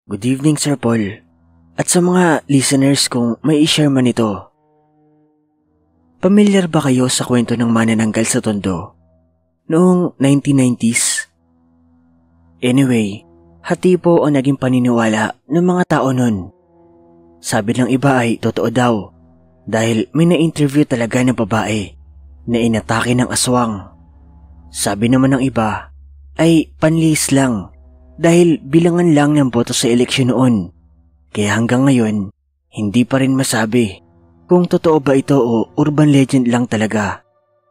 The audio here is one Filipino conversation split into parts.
Good evening, Sir Paul. At sa mga listeners kung may i-share man ito. Pamilyar ba kayo sa kwento ng manananggal sa Tondo? Noong 1990s? Anyway, hati po ang naging paniniwala ng mga tao nun. Sabi ng iba ay totoo daw dahil may na-interview talaga ng babae na inatake ng aswang. Sabi naman ng iba ay panlihis lang dahil bilangan lang ng boto sa eleksyon noon. Kaya hanggang ngayon, hindi pa rin masabi kung totoo ba ito o urban legend lang talaga.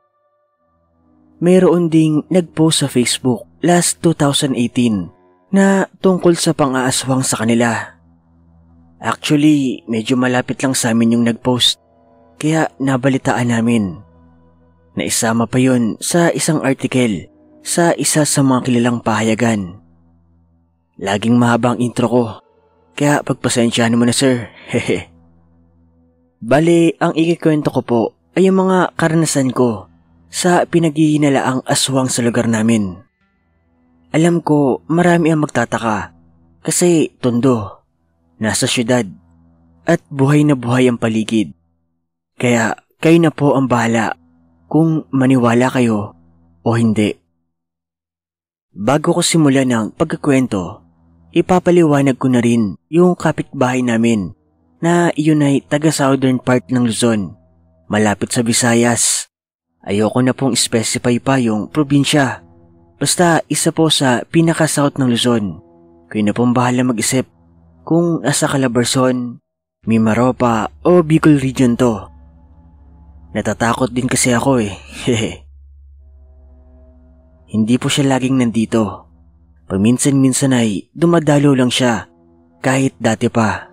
Mayroon ding nag-post sa Facebook last 2018 na tungkol sa pang-aaswang sa kanila. Actually, medyo malapit lang sa amin yung nag-post, kaya nabalitaan namin. Naisama pa yun sa isang article sa isa sa mga kilalang pahayagan. Laging mahabang intro ko, kaya pagpasensyahan mo na sir, hehe. Bale, ang ikikwento ko po ay yung mga karanasan ko sa pinaghihinalaang aswang sa lugar namin. Alam ko marami ang magtataka kasi Tondo, nasa syudad at buhay na buhay ang paligid. Kaya kayo na po ang bahala kung maniwala kayo o hindi. Bago ko simulan ng pagkukwento, ipapaliwanag ko na rin yung kapitbahay namin na iyon ay taga-southern part ng Luzon, malapit sa Visayas. Ayoko na pong specify pa yung probinsya. Basta isa po sa pinaka-south ng Luzon. Kayo na pong bahala mag-isip kung nasa Calabarzon, Mimaropa o Bicol region to. Natatakot din kasi ako hehe. Hindi po siya laging nandito. Paminsan-minsan ay dumadalo lang siya kahit dati pa.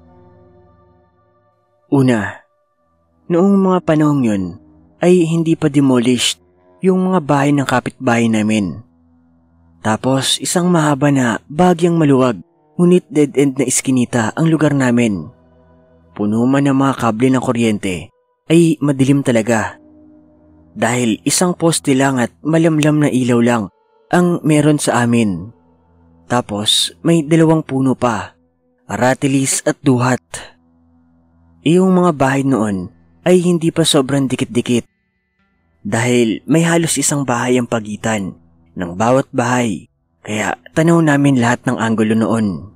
Una, noong mga panahong yun ay hindi pa demolished yung mga bahay ng kapitbahay namin. Tapos isang mahaba na bagyang maluwag ngunit dead end na iskinita ang lugar namin. Puno man ng mga kable ng kuryente ay madilim talaga. Dahil isang poste lang at malamlam na ilaw lang ang meron sa amin. Tapos may 2 puno pa, aratilis at duhat. Yung mga bahay noon ay hindi pa sobrang dikit-dikit. Dahil may halos isang bahay ang pagitan ng bawat bahay, kaya tanaw namin lahat ng anggulo noon.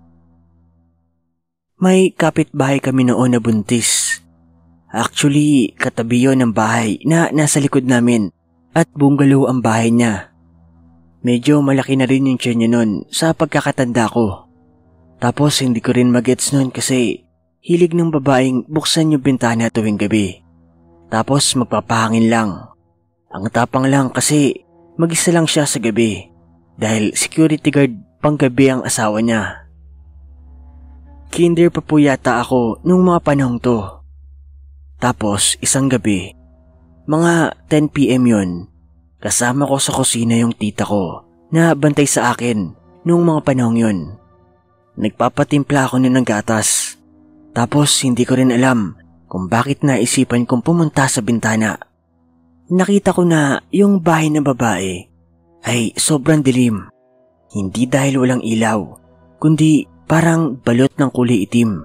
May kapitbahay kami noon na buntis. Actually, katabi yun ng bahay na nasa likod namin at bungalow ang bahay niya. Medyo malaki na rin yung tiyan niya nun sa pagkakatanda ko. Tapos hindi ko rin magets nun kasi hilig ng babaeng buksan yung bintana tuwing gabi. Tapos magpapahangin lang. Ang tapang lang kasi mag-isa lang siya sa gabi dahil security guard pang gabi ang asawa niya. Kinder pa po yata ako nung mga panahong to. Tapos isang gabi, mga 10 PM yun, kasama ko sa kusina yung tita ko na bantay sa akin nung mga panahong yun. Nagpapatimpla ako nun ng gatas. Tapos hindi ko rin alam kung bakit naisipan kong pumunta sa bintana. Nakita ko na yung bahay ng babae ay sobrang dilim. Hindi dahil walang ilaw, kundi parang balot ng kulay itim.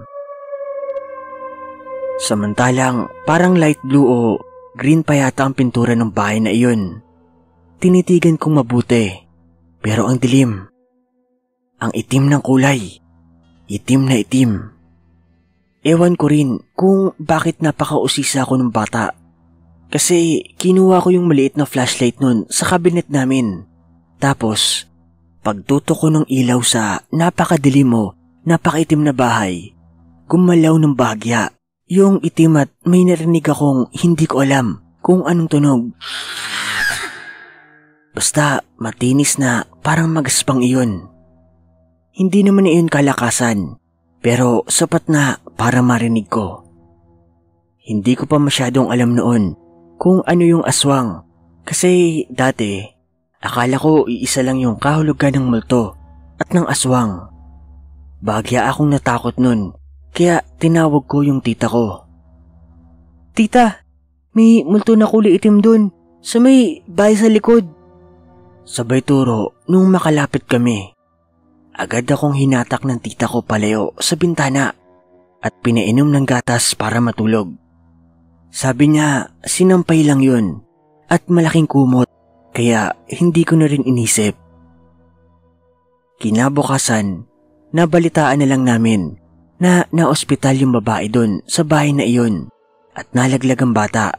Samantalang parang light blue o green pa yata ang pintura ng bahay na iyon. Tinitigan kong mabuti, pero ang dilim. Ang itim ng kulay. Itim na itim. Ewan ko rin kung bakit napakausisa ako ng bata. Kasi kinuha ko yung maliit na flashlight nun sa cabinet namin. Tapos, pagtutok ko ng ilaw sa napakadilim mo, napakaitim na bahay, gumalaw ng bahagya. Yung itim at may narinig akong hindi ko alam kung anong tunog. Basta matinis na parang magaspang iyon. Hindi naman iyon kalakasan, pero sapat na para marinig ko. Hindi ko pa masyadong alam noon kung ano yung aswang. Kasi dati, akala ko iisa lang yung kahulugan ng multo at ng aswang. Bagya akong natakot nun. Kaya tinawag ko yung tita ko. Tita, may multo na kulay itim dun sa may bahay sa likod. Sabay turo nung makalapit kami. agad akong hinatak ng tita ko palayo sa bintana at pinainom ng gatas para matulog. Sabi niya, sinampay lang yun at malaking kumot kaya hindi ko na rin inisip. Kinabukasan, nabalitaan na lang namin na naospital yung babae doon sa bahay na iyon at nalaglag ang bata.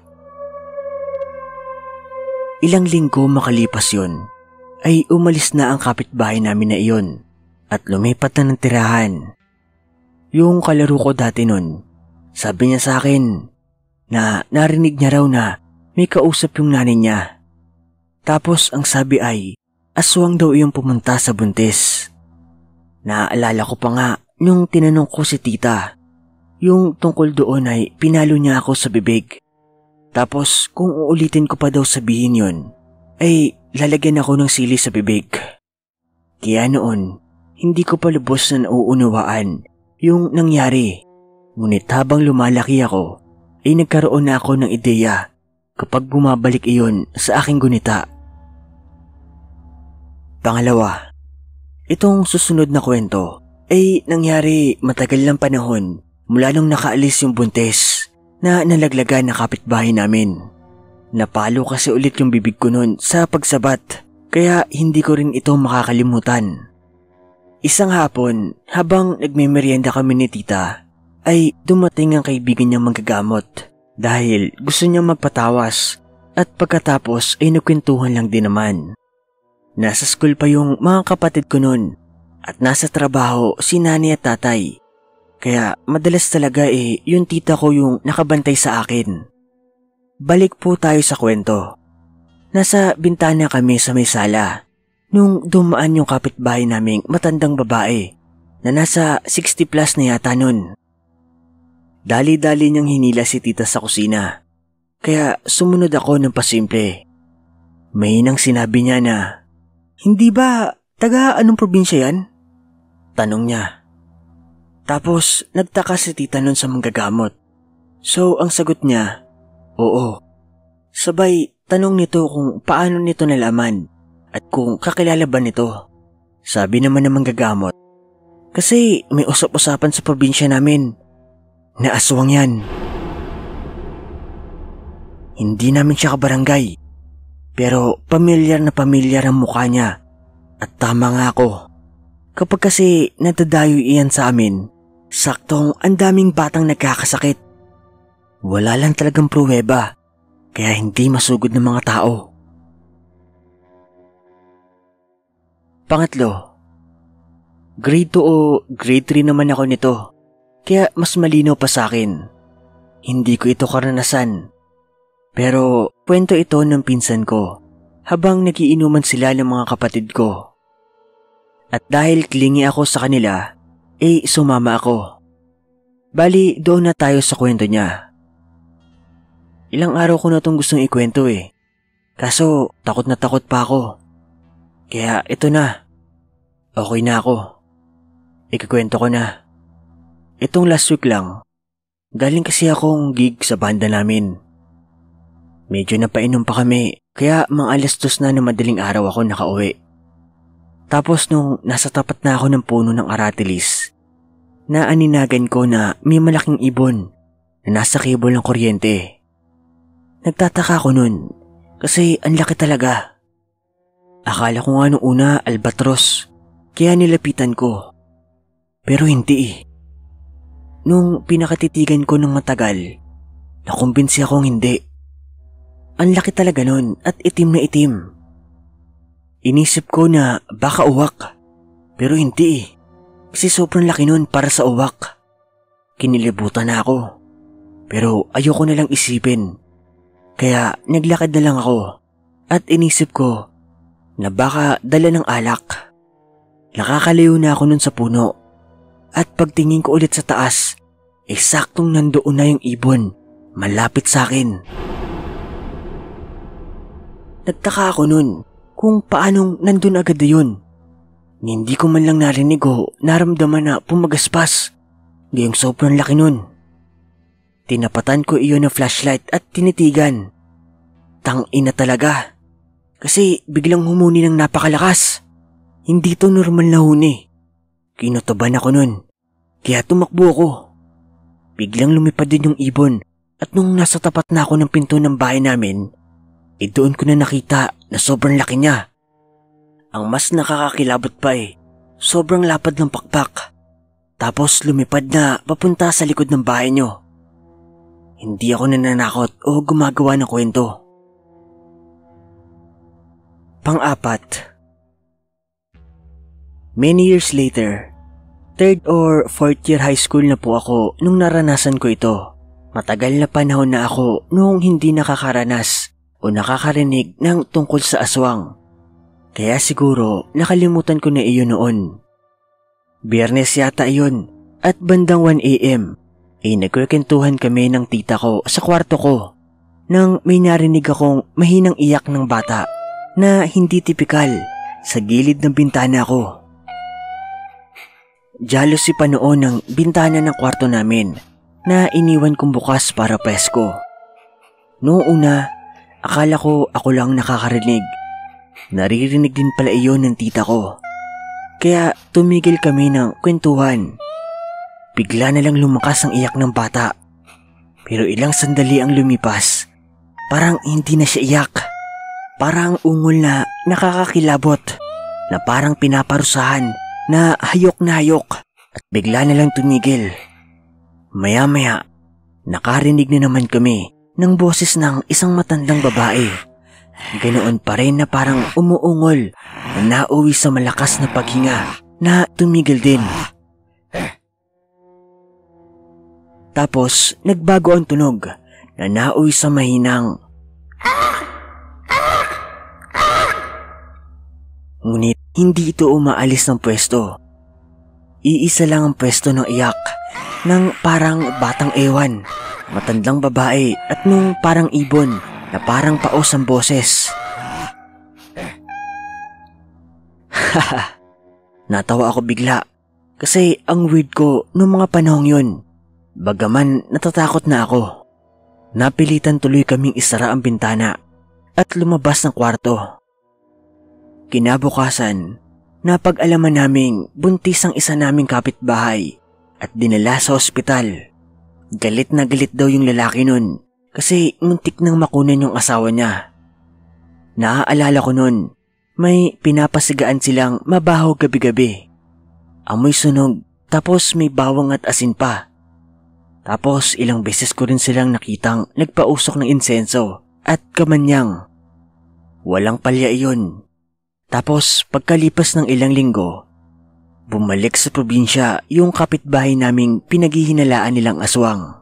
Ilang linggo makalipas yun, ay umalis na ang kapitbahay namin na iyon at lumipat na ng tirahan. Yung kalaro ko dati nun, sabi niya sa akin na narinig niya raw na may kausap yung nanay niya. Tapos ang sabi ay, aswang daw yung pumunta sa buntis. Naaalala ko pa nga nung tinanong ko si tita, yung tungkol doon ay pinalo niya ako sa bibig. Tapos kung uulitin ko pa daw sabihin yun, ay lalagyan ako ng sili sa bibig. Kaya noon, hindi ko pa lubos na nauunawaan yung nangyari. Ngunit habang lumalaki ako, ay nagkaroon na ako ng ideya kapag bumabalik iyon sa aking gunita. Pangalawa, itong susunod na kwento ay nangyari matagal ng panahon mula nung nakaalis yung buntis na nalaglagan na kapitbahay namin. Napalo kasi ulit yung bibig ko nun sa pagsabat kaya hindi ko rin ito makakalimutan. Isang hapon, habang nagmemeryenda kami ni tita, ay dumating ang kaibigan niyang manggagamot dahil gusto niyang magpatawas at pagkatapos ay nagkwentuhan lang din naman. Nasa school pa yung mga kapatid ko nun at nasa trabaho si nanay at tatay. Kaya madalas talaga yung tita ko yung nakabantay sa akin. Balik po tayo sa kwento. Nasa bintana kami sa may sala nung dumaan yung kapitbahay naming matandang babae na nasa 60 plus na yata nun. Dali-dali niyang hinila si tita sa kusina. Kaya sumunod ako ng pasimple. Mahinang sinabi niya na, "Hindi ba taga anong probinsya yan?" Tanong niya. Tapos nagtaka si tita nun sa manggagamot. So ang sagot niya, oo. Sabay tanong nito kung paano nito nalaman at kung kakilala ba nito. Sabi naman ng manggagamot, kasi may usap-usapan sa probinsya namin na aswang yan. Hindi namin siya kabarangay, pero pamilyar na pamilyar ang mukha niya at tama nga ako. Kapag kasi nadadayo iyan sa amin, saktong ang daming batang nagkakasakit. Wala lang talagang pruweba, kaya hindi masugod ng mga tao. Pangatlo, grade 2 o grade 3 naman ako nito, kaya mas malinaw pa sa akin. Hindi ko ito karanasan, pero kwento ito ng pinsan ko habang nagiinuman sila ng mga kapatid ko. At dahil clingy ako sa kanila, sumama ako. Bali, doon na tayo sa kwento niya. Ilang araw ko na itong gustong ikwento kaso takot na takot pa ako. Kaya ito na. Okay na ako. Ikikwento ko na. Itong last week lang, galing kasi akong gig sa banda namin. Medyo napainom pa kami, kaya mga 2:00 na ng madaling araw ako nakauwi. Tapos nung nasa tapat na ako ng puno ng aratilis, naaninagan ko na may malaking ibon na nasa cable ng kuryente. Nagtataka ako nun kasi ang laki talaga. Akala ko nga nung una albatros, kaya nilapitan ko. Pero hindi. Nung pinakatitigan ko ng matagal, nakumbinsi akong hindi. Ang laki talaga nun at itim na itim. Inisip ko na baka uwak, pero hindi kasi sobrang laki nun para sa uwak. Kinilibutan na ako, pero ayoko na lang isipin. Kaya naglakad na lang ako at inisip ko na baka dala ng alak. Nakakalayo na ako nun sa puno at pagtingin ko ulit sa taas, saktong nandoon na yung ibon malapit sa akin. Nagtaka ako nun kung paanong nandun agad yun. Hindi ko man lang narinig o naramdaman na pumagaspas. Gayong sobrang laki nun. Tinapatan ko iyon ng flashlight at tinitigan. Tangina talaga. Kasi biglang humuni ng napakalakas. Hindi to normal na huni. Kinutuban ako nun, kaya tumakbo ako. Biglang lumipad din yung ibon at nung nasa tapat na ako ng pinto ng bahay namin, doon ko na nakita na sobrang laki niya. Ang mas nakakakilabot pa sobrang lapad ng pakpak. Tapos lumipad na papunta sa likod ng bahay niyo. Hindi ako nananakot o gumagawa ng kwento. Pang-apat. Many years later, 3rd or 4th year high school na po ako nung naranasan ko ito. Matagal na panahon na ako nung hindi nakakaranas o nakakarinig ng tungkol sa aswang. Kaya siguro nakalimutan ko na iyon noon. Biyernes yata iyon at bandang 1 AM nagkwentuhan kami ng tita ko sa kwarto ko nang may narinig akong mahinang iyak ng bata na hindi tipikal sa gilid ng bintana ko. Jealousy pa noon ng bintana ng kwarto namin na iniwan kong bukas para presko. Noong una, akala ko ako lang nakakarinig. Naririnig din pala iyon ng tita ko. Kaya tumigil kami ng kwentuhan. Bigla na lang lumakas ang iyak ng bata. Pero ilang sandali ang lumipas. Parang hindi na siya iyak. Parang ungol na nakakakilabot na parang pinaparusahan na hayok at bigla na lang tumigil. Maya-maya, nakarinig na naman kami ng boses ng isang matandang babae. Ganoon pa rin na parang umuungol na nauwi sa malakas na paghinga na tumigil din. Tapos nagbago ang tunog na nauwi sa mahinang ngunit hindi ito umaalis ng pwesto. Iisa lang ang pwesto ng iyak ng parang batang ewan, matandang babae at nung parang ibon na parang paos ang boses. Natawa ako bigla kasi ang weird ko noong mga panahong yun. Bagaman natatakot na ako. Napilitan tuloy kaming isara ang bintana at lumabas ng kwarto. Kinabukasan, napag-alaman naming buntis ang isa naming kapitbahay at dinala sa ospital. Galit na galit daw yung lalaki nun kasi muntik nang makunan yung asawa niya. Naaalala ko nun, may pinapasigaan silang mabaho gabi-gabi. Amoy sunog tapos may bawang at asin pa. Tapos ilang beses ko rin silang nakitang nagpausok ng insenso at kamanyang. Walang palya iyon. Tapos pagkalipas ng ilang linggo, bumalik sa probinsya yung kapitbahay naming pinaghihinalaan nilang aswang.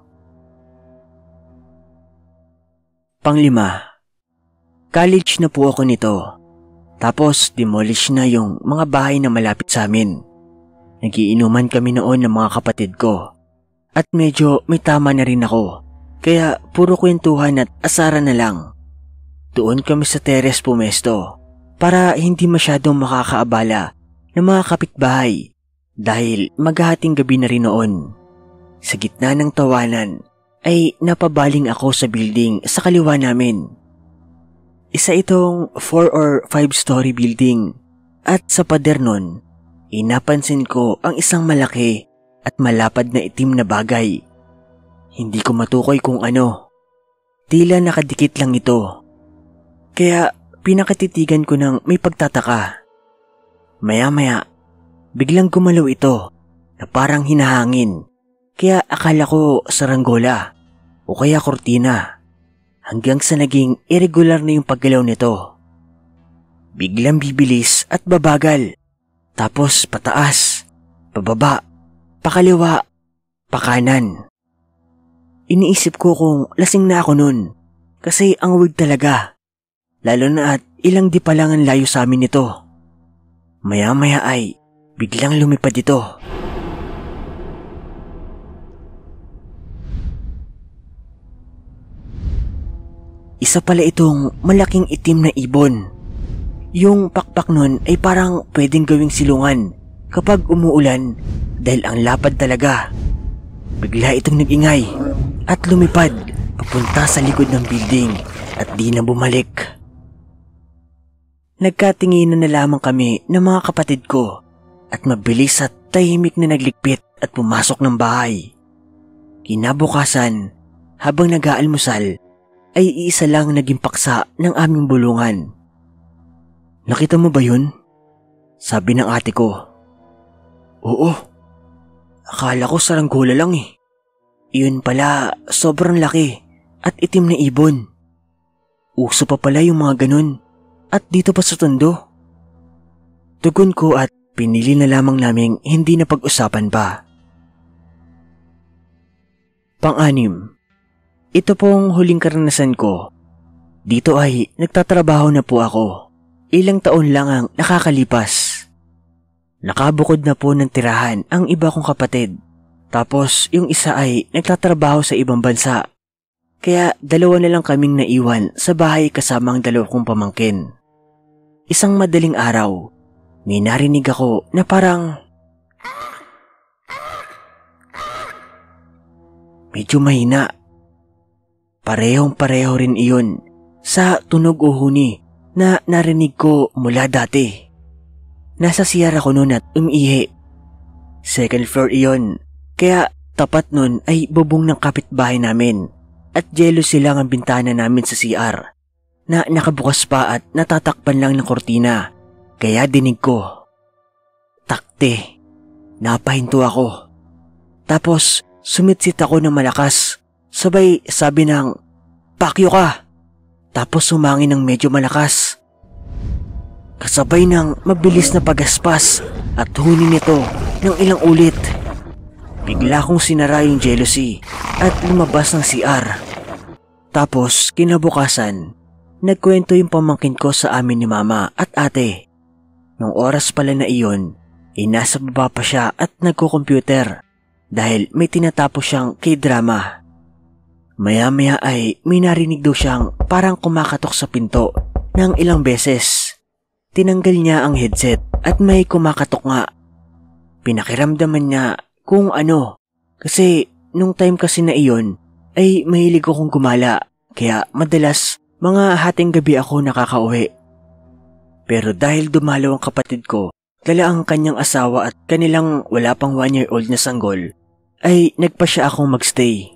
Pang-5. College na po ako nito. Tapos demolish na yung mga bahay na malapit sa amin. Nagiinuman kami noon ng mga kapatid ko. At medyo may tama na rin ako. Kaya puro kwentuhan at asara na lang. Doon kami sa teres pumesto para hindi masyadong makakaabala ng mga kapitbahay dahil maghahating gabi na rin noon. Sa gitna ng tawanan ay napabaling ako sa building sa kaliwa namin. Isa itong 4 or 5 story building at sa pader nun, napansin ko ang isang malaki at malapad na itim na bagay. Hindi ko matukoy kung ano. Tila nakadikit lang ito. Kaya pinakatitigan ko ng may pagtataka. Maya-maya, biglang gumalaw ito na parang hinahangin. Kaya akala ko saranggola o kaya kortina. Hanggang sa naging irregular na yung paggalaw nito. Biglang bibilis at babagal. Tapos pataas, pababa, pakaliwa, pakanan. Iniisip ko kung lasing na ako nun. Kasi ang weird talaga. Lalo na at ilang di pa lang ang layo sa amin nito. Maya-maya ay biglang lumipad ito. Isa pala itong malaking itim na ibon. Yung pakpak nun ay parang pwedeng gawing silungan kapag umuulan dahil ang lapad talaga. Bigla itong nag-ingay at lumipad papunta sa likod ng building at di na bumalik. Nagkatinginan na lamang kami ng mga kapatid ko at mabilis at tahimik na nagligpit at pumasok ng bahay. Kinabukasan, habang nag-aalmusal, ay iisa lang naging paksa ng aming bulungan. "Nakita mo ba yun?" sabi ng ate ko. "Oo, akala ko saranggola lang eh. Iyon pala, sobrang laki at itim na ibon. Uso pa pala yung mga ganun at dito pa sa Tondo." Tugon ko at pinili na lamang naming hindi na pag-usapan pa. Pang-anim, ito pong huling karanasan ko. Dito ay nagtatrabaho na po ako. Ilang taon lang ang nakakalipas. Nakabukod na po ng tirahan ang iba kong kapatid. Tapos yung isa ay nagtatrabaho sa ibang bansa. Kaya dalawa na lang kaming naiwan sa bahay kasama ang dalawa kong pamangkin. Isang madaling araw, may narinig ako na parang medyo mahina. Parehong-pareho rin iyon sa tunog o huni na narinig ko mula dati. Nasa CR ako noon at umiihi. Second floor iyon, kaya tapat nun ay bubong ng kapitbahay namin at yelo silang ang bintana namin sa CR na nakabukas pa at natatakpan lang ng kortina. Kaya dinig ko, takte, napahinto ako. Tapos sumitsit ako ng malakas, sabay sabi ng, "Pakyo ka!" Tapos sumangin ng medyo malakas. Kasabay ng mabilis na pagaspas at huni nito ng ilang ulit. Bigla kong sinara yung jealousy at lumabas ng CR. Tapos kinabukasan, nagkwento yung pamangkin ko sa amin ni mama at ate. Nung oras pala na iyon, nasa baba pa siya at nagko-computer dahil may tinatapos siyang K-drama. Maya-maya ay may narinig daw siyang parang kumakatok sa pinto ng ilang beses. Tinanggal niya ang headset at may kumakatok nga. Pinakiramdaman niya kung ano, kasi nung time kasi na iyon ay mahilig akong gumala, kaya madalas mga hating gabi ako nakakauwi. Pero dahil dumalaw ang kapatid ko, dala ang kanyang asawa at kanilang wala pang 1-year-old na sanggol, ay nagpa siya akong magstay.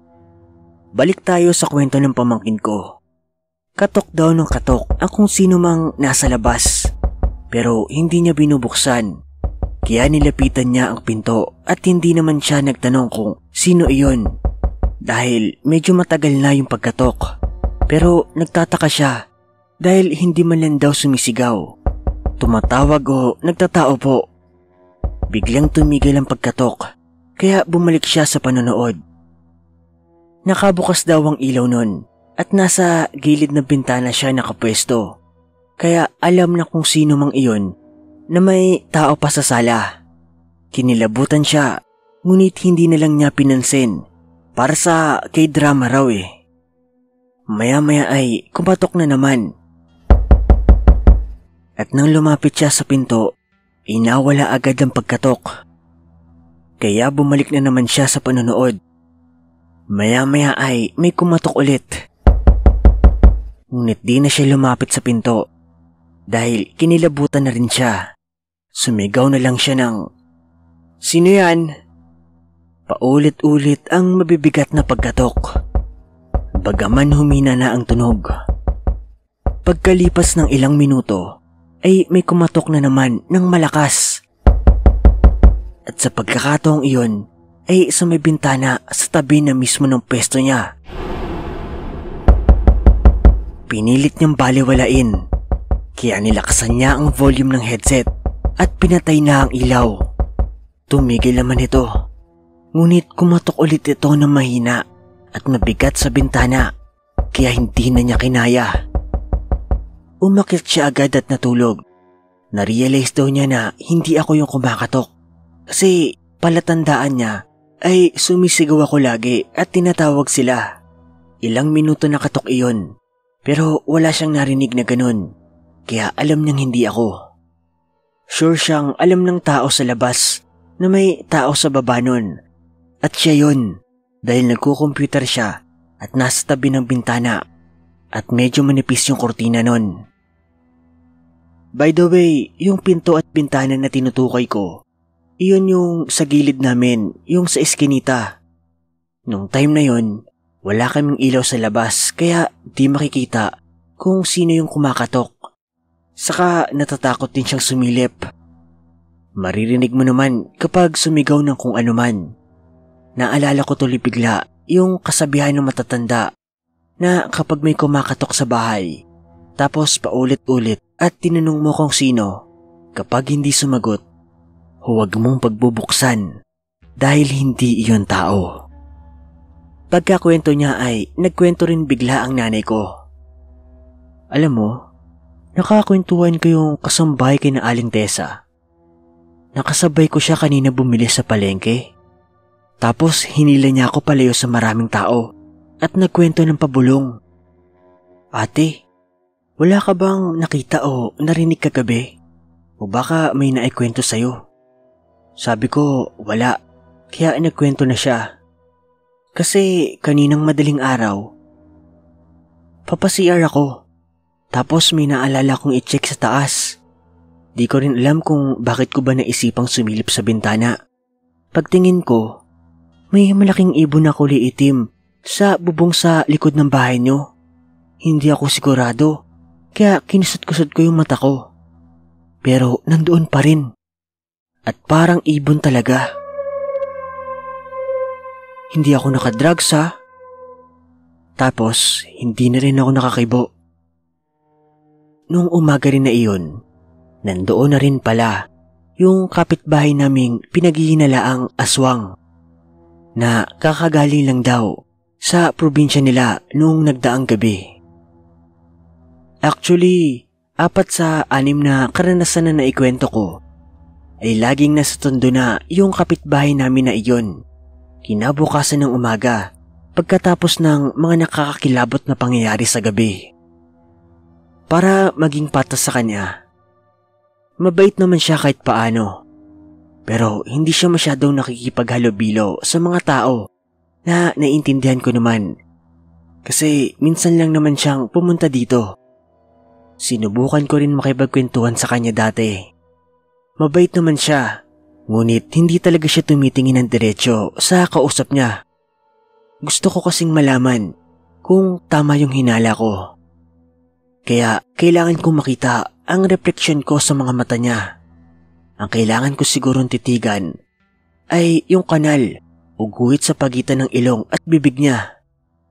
Balik tayo sa kwento ng pamangkin ko. Katok daw ng katok ang kung sino mang nasa labas, pero hindi niya binubuksan. Kaya nilapitan niya ang pinto at hindi naman siya nagtanong kung sino iyon dahil medyo matagal na yung pagkatok. Pero nagtataka siya dahil hindi man lang daw sumisigaw, tumatawag o nagtatao po. Biglang tumigil ang pagkatok kaya bumalik siya sa panonood. Nakabukas daw ang ilaw nun at nasa gilid ng bintana siya nakapwesto. Kaya alam na kung sino mang iyon na may tao pa sa sala. Kinilabutan siya, ngunit hindi na lang niya pinansin para sa K-drama raw eh. Maya-maya ay kumatok na naman. At nang lumapit siya sa pinto, inawala agad ang pagkatok. Kaya bumalik na naman siya sa panonood. Maya-maya ay may kumatok ulit. Ngunit di na siya lumapit sa pinto dahil kinilabutan na rin siya. Sumigaw na lang siya ng, "Sino yan?" Paulit-ulit ang mabibigat na pagkatok. Bagaman humina na ang tunog. Pagkalipas ng ilang minuto, ay may kumatok na naman ng malakas. At sa pagkakataong iyon, ay sa may bintana sa tabi na mismo ng pwesto niya. Pinilit niyang baliwalain, kaya nilakasan niya ang volume ng headset at pinatay na ang ilaw. Tumigil naman ito, ngunit kumatok ulit ito na mahina at mabigat sa bintana, kaya hindi na niya kinaya. Umakyat siya agad at natulog. Narealize daw niya na hindi ako yung kumakatok, kasi palatandaan niya ay sumisigaw ako lagi at tinatawag sila. Ilang minuto nakatok iyon, pero wala siyang narinig na ganun, kaya alam niyang hindi ako. Sure siyang alam ng tao sa labas na may tao sa baba nun, at siya yun dahil nagko-computer siya at nasa tabi ng bintana at medyo manipis yung kortina nun. By the way, yung pinto at bintana na tinutukoy ko, iyon yung sa gilid namin, yung sa eskinita. Nung time na yon, wala kaming ilaw sa labas kaya di makikita kung sino yung kumakatok. Saka natatakot din siyang sumilip. Maririnig mo naman kapag sumigaw ng kung anuman. Naalala ko tuloy bigla yung kasabihan ng matatanda na kapag may kumakatok sa bahay, tapos paulit-ulit at tinanong mo kung sino, kapag hindi sumagot, huwag mong pagbubuksan dahil hindi iyon tao. Pagkakwento niya ay nagkwento rin bigla ang nanay ko. Alam mo, nakakwentuhan ko yung kasambahay kay na Aling Tessa. Nakasabay ko siya kanina bumili sa palengke. Tapos hinila niya ako palayo sa maraming tao at nagkwento ng pabulong. Ate, wala ka bang nakita o narinig kagabi? O baka may naikwento sa'yo? Sabi ko, wala. Kaya nagkwento na siya. Kasi kaninang madaling araw, papasiyar ako. Tapos may naalala kong i-check sa taas. Di ko rin alam kung bakit ko ba naisipang sumilip sa bintana. Pagtingin ko, may malaking ibon na kulay itim sa bubong sa likod ng bahay niyo. Hindi ako sigurado, kaya kinusot-kusot ko yung mata ko. Pero nandoon pa rin. At parang ibon talaga. Hindi ako nakadrugs ha. Tapos, hindi na rin ako nakakibo. Nung umaga rin na iyon, nandoon na rin pala yung kapitbahay naming pinaghihinalaang Aswang na kakagaling lang daw sa probinsya nila noong nagdaang gabi. Actually, 4 sa 6 na karanasan na naikwento ko ay laging nasa Tondo na yung kapitbahay namin na iyon. Kinabukasan ng umaga pagkatapos ng mga nakakakilabot na pangyayari sa gabi. Para maging patas sa kanya, mabait naman siya kahit paano. Pero hindi siya masyadong nakikipaghalubilo sa mga tao na naiintindihan ko naman. Kasi minsan lang naman siyang pumunta dito. Sinubukan ko rin makipagkwentuhan sa kanya dati. Mabait naman siya, ngunit hindi talaga siya tumitingin ng diretsyo sa kausap niya. Gusto ko kasing malaman kung tama yung hinala ko. Kaya kailangan kong makita ang refleksyon ko sa mga mata niya. Ang kailangan ko sigurong titigan ay yung kanal o guhit sa pagitan ng ilong at bibig niya.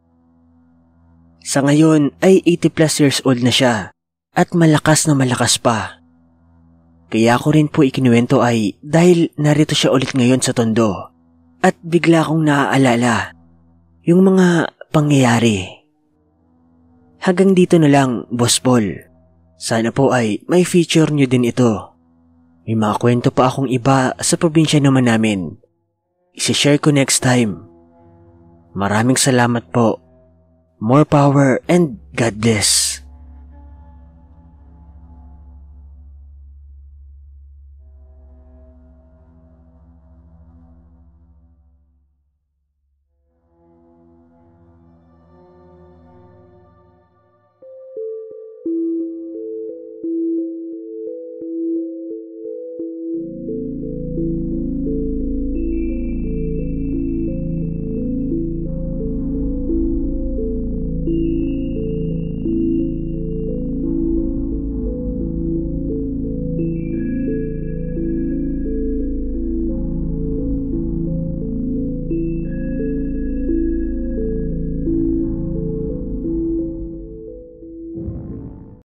Sa ngayon ay 80 plus years old na siya at malakas na malakas pa. Kaya ako rin po ikinuwento ay dahil narito siya ulit ngayon sa Tondo at bigla kong naaalala yung mga pangyayari. Hanggang dito na lang, Boss Paul. Sana po ay may feature nyo din ito. May mga kwento pa akong iba sa probinsya naman namin. Isishare ko next time. Maraming salamat po. More power and God bless.